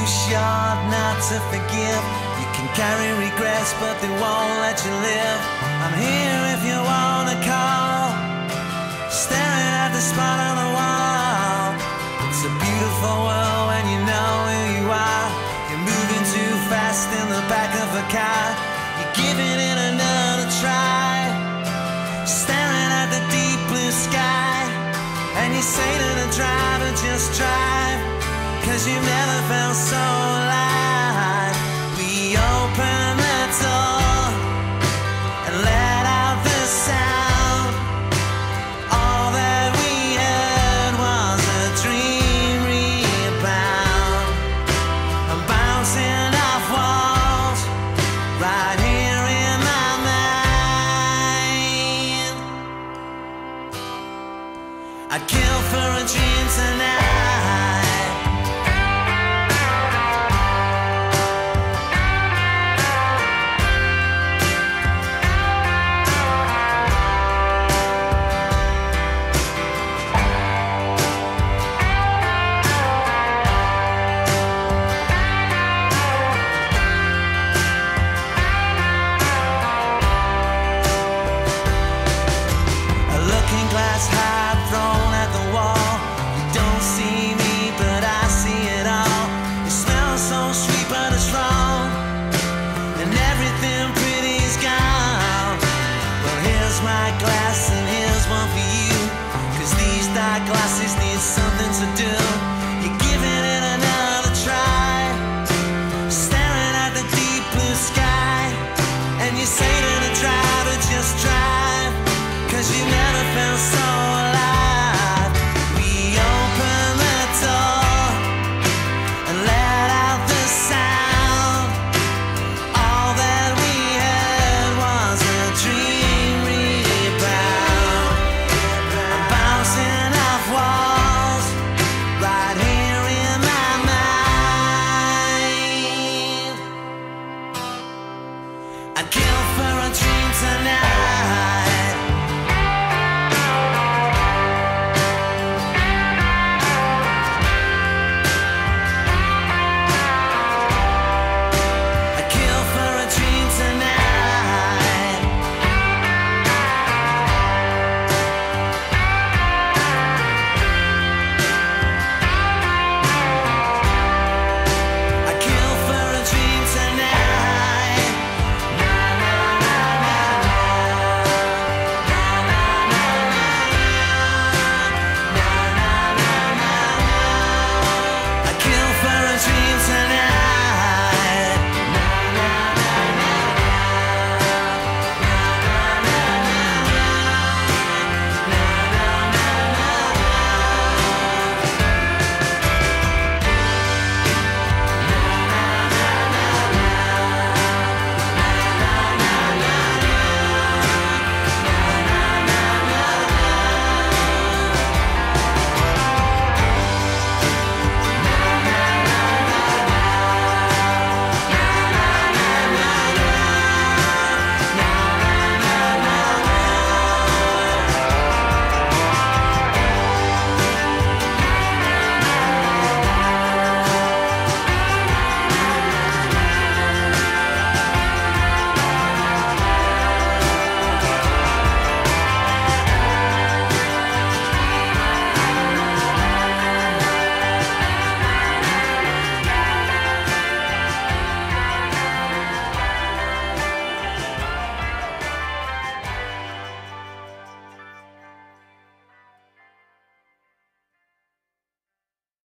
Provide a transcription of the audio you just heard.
short not to forgive. You can carry regrets, but they won't let you live. I'm here if you wanna call, staring at the spot on the wall. It's a beautiful world when you know who you are. You're moving too fast in the back of a car. You're giving it another try, staring at the deep blue sky. And you say to the driver, just drive, 'cause you've never felt so alive. We open the door and let out the sound. All that we had was a dream rebound. I'm bouncing off walls right here in my mind. I'd kill for a dream tonight. Glass high thrown at the wall. You don't see me, but I see it all. You smell so sweet, but it's wrong, and everything pretty's gone. Well, here's my glass, and here's one for you, 'cause these dark glasses need something to do. You're giving it another try, staring at the deep blue sky. And you say to the driver, just drive, 'cause you never felt so alive. We open the door and let out the sound. All that we had was a dream rebound. I'm bouncing off walls right here in my mind. I'd kill for a dream